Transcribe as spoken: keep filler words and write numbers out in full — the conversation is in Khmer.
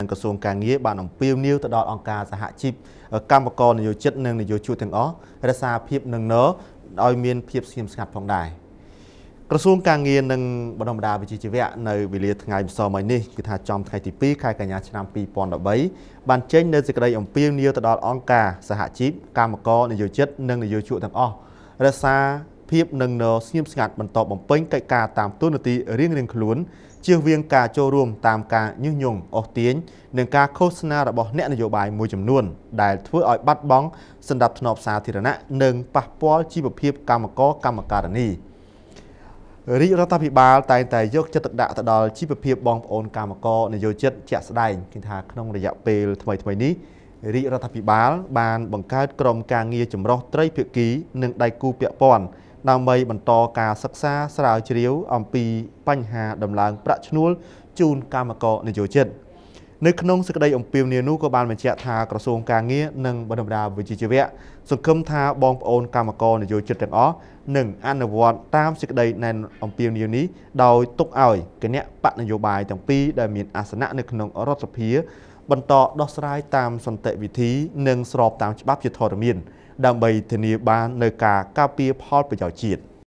ក្រសួងការងារបានអំពាវនាវទៅដល់អង្គការសហជីពកម្មករនយោជិតនិងនយោជកទាំងអស់រក្សាភាពនឹងណឲ្យមានភាពស្ងៀមស្ងាត់ផងដែរក្រសួងការងារនិងបណ្ដុំបណ្ដាវិជ្ជាជីវៈនៅវេលាថ្ងៃម្សិលមិញនេះគឺថាចំថ្ងៃទីពីរខែកញ្ញាឆ្នាំពីរពាន់ដប់បីបានចេញនៅសេចក្តីអំពាវនាវទៅដល់អង្គការសហជីពកម្មករនយោជិតនិងនយោជកទាំងអស់រក្សាភាពនឹងណស្ងៀមស្ងាត់បន្តបំពេញកិច្ចការតាមទូនាទីរៀងៗខ្លួនជៀសវាងការចូលរួមតាមការញុះញង់អូសទាញនិងការឃោសនារបស់អ្នកនយោបាយមួយចំនួនដែលធ្វើឲ្យបាត់បង់សណ្ដាប់ធ្នាប់សាធារណៈនិងប៉ះពាល់ជីវភាពកម្មករកម្មការិនីរាជរដ្ឋាភិបាលតែងតែយកចិត្តទុកដាក់ទៅដល់ជីវភាពបងប្អូនកម្មករនយោជិតជាក់ស្ដែងគឺថាក្នុងរយៈពេលថ្មីៗនេះរាជរដ្ឋាភិបាលបានបង្កើតក្រុមការងារចម្រុះត្រីភាគីនិងដៃគូពាក់ព័ន្ធដើម្បីបន្តការសិក្សាស្រាវជ្រាវអំពីបញ្ហាដំឡើងប្រាក់ឈ្នួលជូនកម្មករនយោជិតនៅក្នុងសេចក្តីអំពាវនាវនោះក៏បានបញ្ជាក់ថាក្រសួងការងារនិងបណ្ដុំបណ្ដាវិជ្ជាជីវៈសង្ឃឹមថាបងប្អូនកម្មករនយោជិតទាំងអស់នឹងអនុវត្តតាមសេចក្តីណែនអំពាវនាវនេះដោយទុកឲ្យគណៈបកនយោបាយទាំងពីរដែលមានអាសនៈនៅក្នុងរដ្ឋសភាបន្តដោះស្រាយតាមសន្តិវិធីនិងស្របតាមច្បាប់ជាធរមានដើម្បីធានាបាននូវការការពារផលប្រយោជន៍ជាតិ